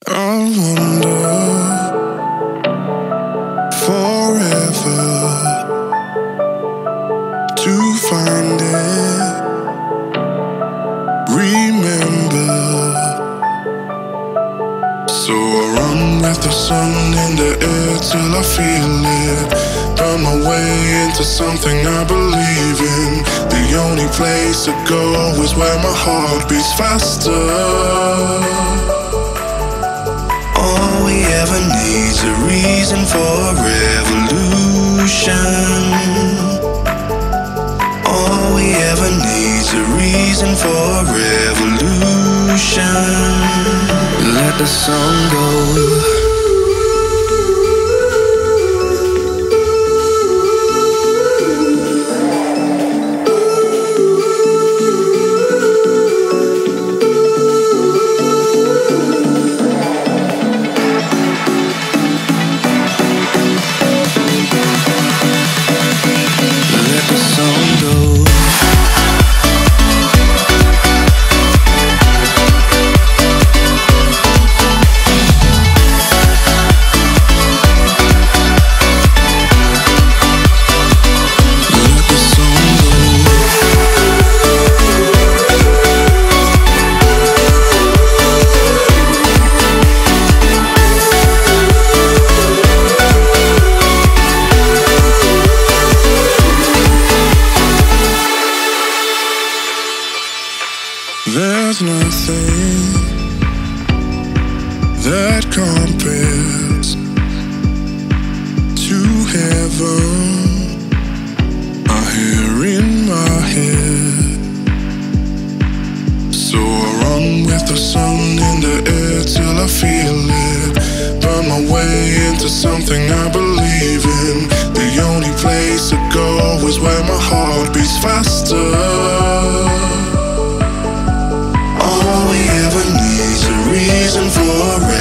I wonder forever to find it. Remember, so I run with the sun in the air till I feel it. Burn my way into something I believe in. The only place to go is where my heart beats faster. All we ever need's a reason for revolution. All we ever need's a reason for revolution. Let the sun go. There's nothing that compares to heaven. I hear in my head. So I run with the sun in the air till I feel it. Burn my way into something I believe in. The only place to go is where my heart beats faster. All we ever need's a reason for it.